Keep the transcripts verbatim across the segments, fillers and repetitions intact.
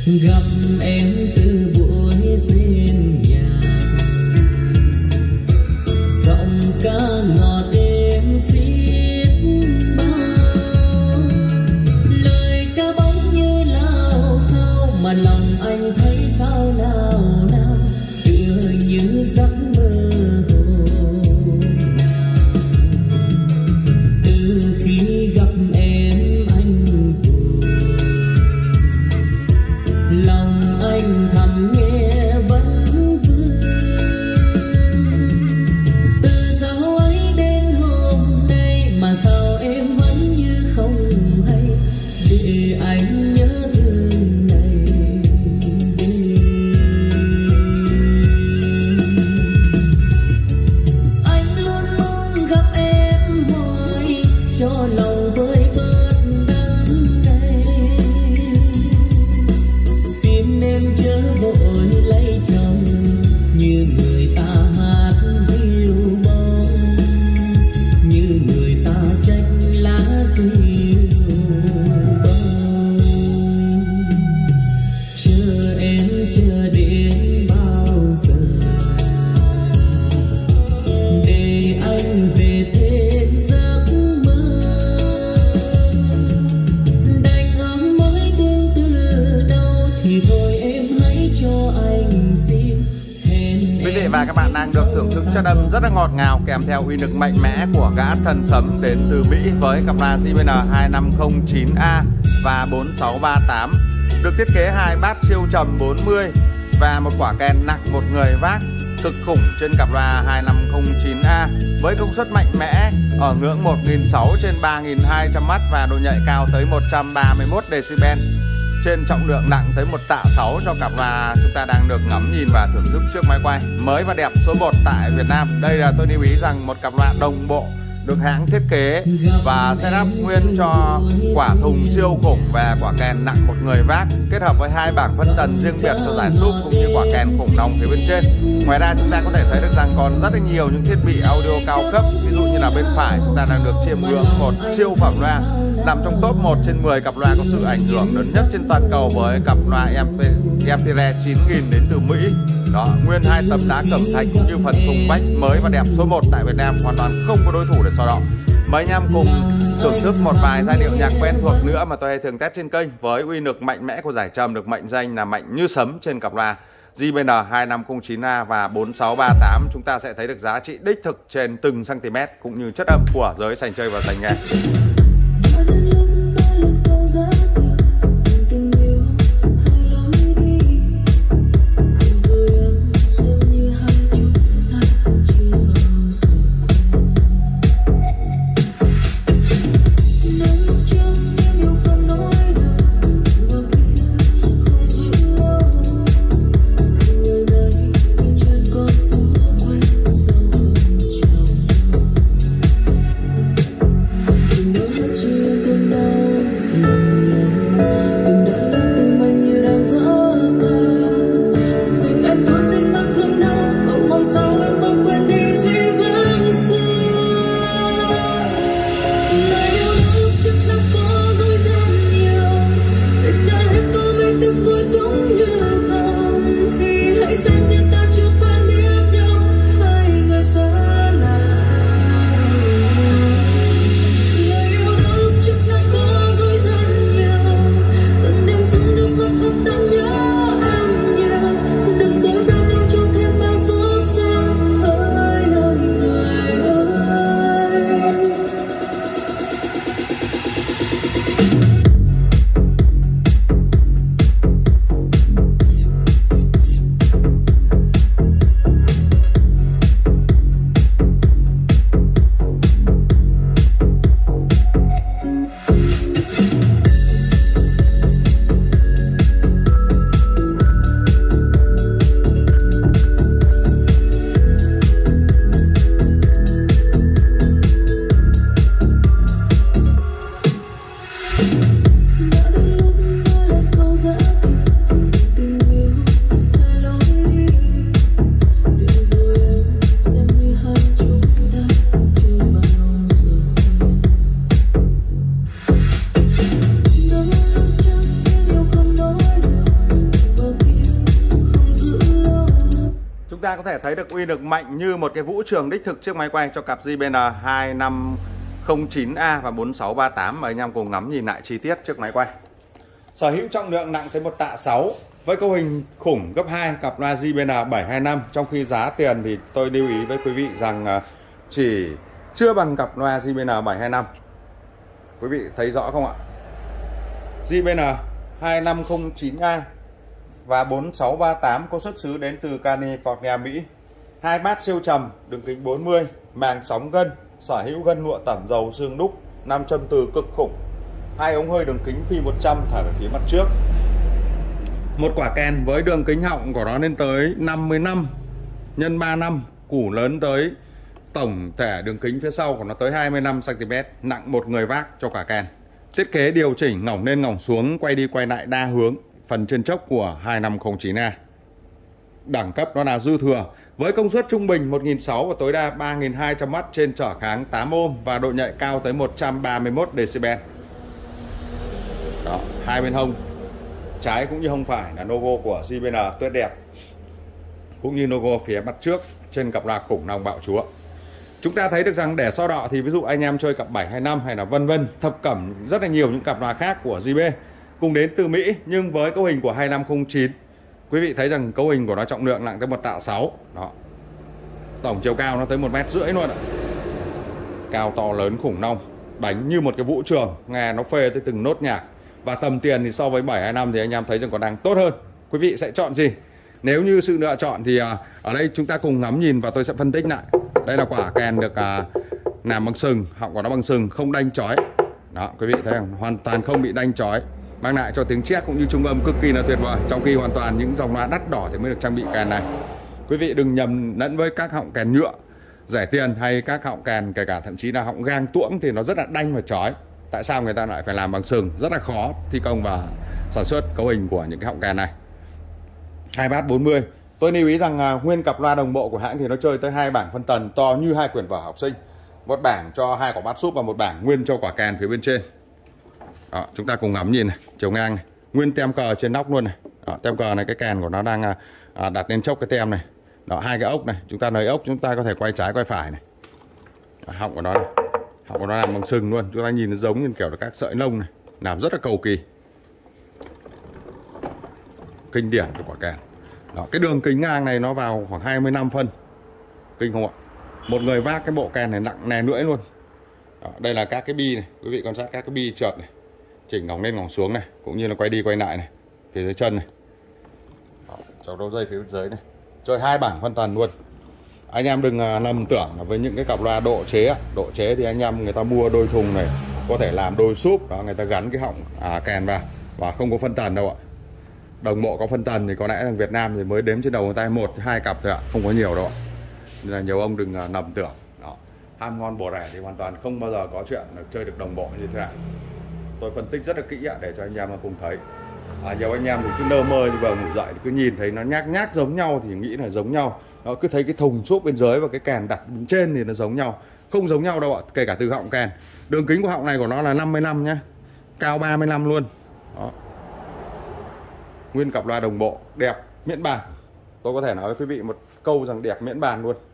gặp em từ buổi rên nhạc, giọng ca ngọt êm xiết bao, lời ca bóng như lao sao mà lòng anh thấy sao nào nào, tựa như giấc mơ hồ. Từ khi gặp em anh buồn, lòng anh thầm nghe vẫn vương. Từ sau ấy đến hôm nay mà sao em vẫn như không hay, để anh nhớ thương ngày đêm. Anh luôn mong gặp em hoài cho lòng vơi bớt đắng cay. Xin em chớ vội lấy chồng như người ta hát diêu bông, như người ta trách lá diêu bông. Chờ em chờ đến bao giờ, để anh về thêm giấc mơ. Đành ấm mới tương từ đâu thì thôi em hãy cho anh xin. Quý vị và các bạn đang được thưởng thức chất âm rất là ngọt ngào kèm theo uy lực mạnh mẽ của gã thần sấm đến từ Mỹ với cặp loa J B L hai năm không chín A và bốn sáu ba tám, được thiết kế hai bát siêu trầm bốn mươi và một quả kèn nặng một người vác cực khủng trên cặp loa hai năm không chín A với công suất mạnh mẽ ở ngưỡng một nghìn sáu trăm trên ba nghìn hai trăm watt và độ nhạy cao tới một trăm ba mươi mốt decibel, trên trọng lượng nặng tới một tạ sáu cho cặp loa chúng ta đang được ngắm nhìn và thưởng thức trước máy quay. Mới và đẹp số một tại Việt Nam. Đây là tôi lưu ý rằng một cặp loa đồng bộ được hãng thiết kế và setup nguyên cho quả thùng siêu khủng và quả kèn nặng một người vác, kết hợp với hai bảng phân tần riêng biệt cho giải súp cũng như quả kèn khủng long phía bên trên. Ngoài ra chúng ta có thể thấy được rằng còn rất là nhiều những thiết bị audio cao cấp, ví dụ như là bên phải chúng ta đang được chiêm ngưỡng một siêu phẩm loa nằm trong top một trên mười cặp loa có sự ảnh hưởng lớn nhất trên toàn cầu với cặp loa Empire chín nghìn đến từ Mỹ. Đó, nguyên hai tấm đá cẩm thạch cũng như phần thùng vách mới và đẹp số một tại Việt Nam, hoàn toàn không có đối thủ để so đo. Mời anh em cùng thưởng thức một vài giai điệu nhạc quen thuộc nữa mà tôi hay thường test trên kênh với uy lực mạnh mẽ của giải trầm được mệnh danh là mạnh như sấm trên cặp loa J B L hai năm không chín A và bốn sáu ba tám. Chúng ta sẽ thấy được giá trị đích thực trên từng cm cũng như chất âm của giới sành chơi và sành nghe. Hãy subscribe ta có thể thấy được uy lực mạnh như một cái vũ trường đích thực trước máy quay cho cặp J B N hai năm không chín A và bốn sáu ba tám. Mời anh em cùng ngắm nhìn lại chi tiết trước máy quay. Sở hữu trọng lượng nặng tới một tạ sáu với cấu hình khủng gấp hai cặp loa J B N bảy hai năm. Trong khi giá tiền thì tôi lưu ý với quý vị rằng chỉ chưa bằng cặp loa J B N bảy hai năm. Quý vị thấy rõ không ạ? J B N hai năm không chín A và bốn sáu ba tám có xuất xứ đến từ California, Mỹ. Hai bát siêu trầm, đường kính bốn mươi, màng sóng gân, sở hữu gân lụa tẩm dầu xương đúc, nam châm từ cực khủng. Hai ống hơi đường kính phi một trăm thả về phía mặt trước. Một quả kèn với đường kính họng của nó lên tới năm mươi lăm nhân ba năm, củ lớn tới tổng thể đường kính phía sau của nó tới hai mươi lăm xăng ti mét, nặng một người vác cho quả kèn. Thiết kế điều chỉnh ngỏng lên ngỏng xuống, quay đi quay lại đa hướng, phần chân chốc của hai năm không chín A. Đẳng cấp nó là dư thừa với công suất trung bình một nghìn sáu trăm và tối đa ba nghìn hai trăm oát trên trở kháng tám ôm và độ nhạy cao tới một trăm ba mươi mốt decibel. Đó, hai bên hông trái cũng như hông phải là logo của J B N tuyệt đẹp, cũng như logo phía mặt trước trên cặp loa khủng long bạo chúa. Chúng ta thấy được rằng để so đọ thì ví dụ anh em chơi cặp bảy hai năm hay là vân vân thập cẩm rất là nhiều những cặp loa khác của J B cùng đến từ Mỹ, nhưng với cấu hình của hai năm không chín, quý vị thấy rằng cấu hình của nó trọng lượng nặng tới một tạ sáu. Đó, tổng chiều cao nó tới một mét rưỡi luôn ạ. Cao to lớn khủng long, đánh như một cái vũ trường, nghe nó phê tới từng nốt nhạc. Và tầm tiền thì so với bảy hai năm thì anh em thấy rằng còn đang tốt hơn. Quý vị sẽ chọn gì? Nếu như sự lựa chọn thì ở đây chúng ta cùng ngắm nhìn và tôi sẽ phân tích lại. Đây là quả kèn được làm bằng sừng, họng của nó bằng sừng, không đanh chói. Đó, quý vị thấy không? Hoàn toàn không bị đanh chói, mang lại cho tiếng chét cũng như trung âm cực kỳ là tuyệt vời. Trong khi hoàn toàn những dòng loa đắt đỏ thì mới được trang bị kèn này. Quý vị đừng nhầm lẫn với các họng kèn nhựa rẻ tiền hay các họng kèn kể cả thậm chí là họng gang tuỗng thì nó rất là đanh và chói. Tại sao người ta lại phải làm bằng sừng? Rất là khó thi công và sản xuất cấu hình của những cái họng kèn này. Hai bát bốn mươi. Tôi lưu ý rằng uh, nguyên cặp loa đồng bộ của hãng thì nó chơi tới hai bảng phân tần to như hai quyển vở học sinh. Một bảng cho hai quả bát súp và một bảng nguyên cho quả kèn phía bên trên. Đó, chúng ta cùng ngắm nhìn này, chiều ngang này, nguyên tem cờ trên nóc luôn này. Đó, tem cờ này cái kèn của nó đang uh, đặt lên chốc cái tem này. Đó, hai cái ốc này, chúng ta lấy ốc chúng ta có thể quay trái quay phải này. Đó, họng của nó này. Họng của nó làm bằng sừng luôn, chúng ta nhìn nó giống như kiểu là các sợi lông này, làm rất là cầu kỳ, kinh điển của quả kèn. Đó, cái đường kính ngang này nó vào khoảng hai mươi lăm phân, kinh không ạ? Một người vác cái bộ kèn này nặng nè lưỡi luôn. Đó, đây là các cái bi này, quý vị quan sát các cái bi trượt này, chỉnh ngỏng lên ngỏng xuống này, cũng như là quay đi quay lại này, phía dưới chân này, chọc đầu dây phía bên dưới này, chơi hai bảng phân tần luôn. Anh em đừng lầm tưởng là với những cái cặp loa độ chế, độ chế thì anh em người ta mua đôi thùng này có thể làm đôi súp, đó người ta gắn cái họng à, kèn vào và không có phân tần đâu ạ. Đồng bộ có phân tần thì có lẽ rằng Việt Nam thì mới đếm trên đầu người ta một hai cặp thôi ạ, không có nhiều đâu ạ. Nên là nhiều ông đừng lầm tưởng. Đó, ham ngon bổ rẻ thì hoàn toàn không bao giờ có chuyện là chơi được đồng bộ như thế này. Tôi phân tích rất là kỹ ạ để cho anh em cùng thấy. À, nhiều anh em thì cứ lơ mơ như vừa ngủ dậy thì cứ nhìn thấy nó nhác nhác giống nhau thì nghĩ là giống nhau. Nó cứ thấy cái thùng súp bên dưới và cái kèn đặt bên trên thì nó giống nhau. Không giống nhau đâu ạ, kể cả từ họng kèn. Đường kính của họng này của nó là năm mươi lăm nhá, cao ba mươi lăm luôn. Đó, nguyên cặp loa đồng bộ, đẹp, miễn bàn. Tôi có thể nói với quý vị một câu rằng đẹp miễn bàn luôn.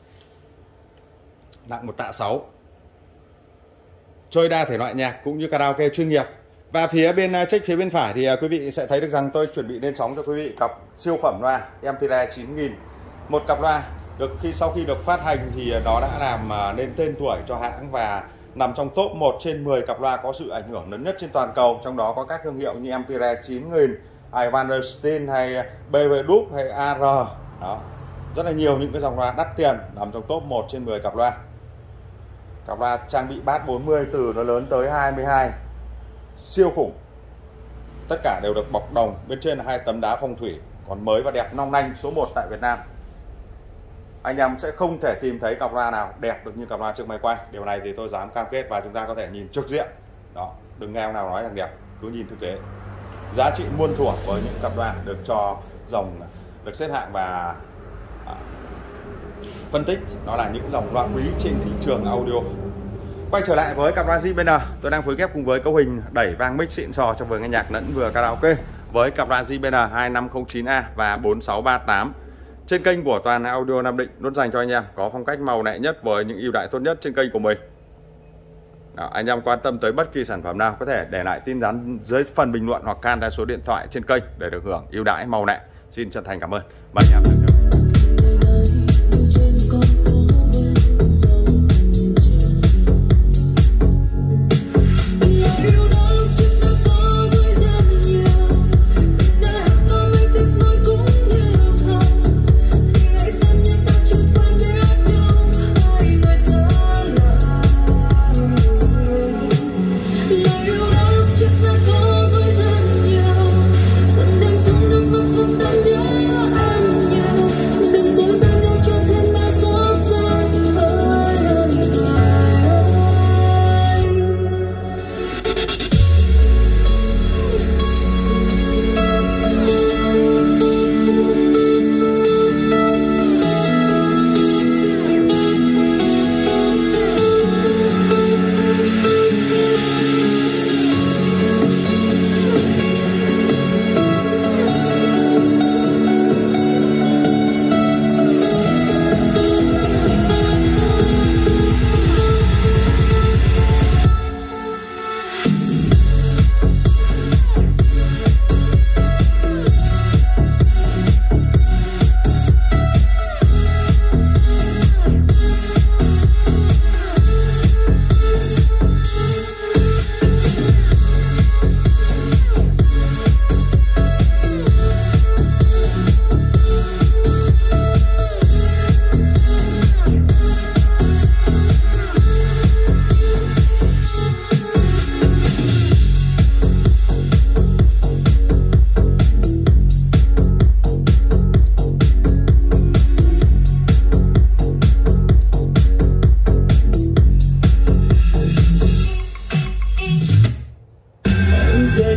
Nặng một tạ sáu, chơi đa thể loại nhạc cũng như karaoke chuyên nghiệp. Và phía bên check phía bên phải thì quý vị sẽ thấy được rằng tôi chuẩn bị lên sóng cho quý vị cặp siêu phẩm loa Ampere chín nghìn. Một cặp loa được khi sau khi được phát hành thì nó đã làm nên tên tuổi cho hãng và nằm trong top một trên mười cặp loa có sự ảnh hưởng lớn nhất trên toàn cầu. Trong đó có các thương hiệu như Ampere chín nghìn, hay Van der Steen, hay bê vê Dub, hay a rờ. Đó, rất là nhiều những cái dòng loa đắt tiền nằm trong top một trên mười cặp loa. Cặp loa trang bị bát bốn mươi từ nó lớn tới hai mươi hai, siêu khủng. Tất cả đều được bọc đồng, bên trên là hai tấm đá phong thủy, còn mới và đẹp long lanh, số một tại Việt Nam. Anh em sẽ không thể tìm thấy cặp loa nào đẹp được như cặp loa trước máy quay. Điều này thì tôi dám cam kết và chúng ta có thể nhìn trực diện. Đó, đừng nghe ông nào nói rằng đẹp, cứ nhìn thực tế. Giá trị muôn thuở với những cặp loa được cho dòng được xếp hạng và à, phân tích nó là những dòng loa quý trên thị trường audio. Quay trở lại với cặp loa J B N, tôi đang phối ghép cùng với cấu hình đẩy vang mic xịn sò cho vừa nghe nhạc lẫn vừa karaoke với cặp loa J B N hai năm không chín A và bốn sáu ba tám. Trên kênh của Toàn Audio Nam Định luôn dành cho anh em có phong cách màu nẹ nhất với những ưu đãi tốt nhất trên kênh của mình. Đó, anh em quan tâm tới bất kỳ sản phẩm nào có thể để lại tin nhắn dưới phần bình luận hoặc contact số điện thoại trên kênh để được hưởng ưu đãi màu nẹ. Xin chân thành cảm ơn. Mời anh em.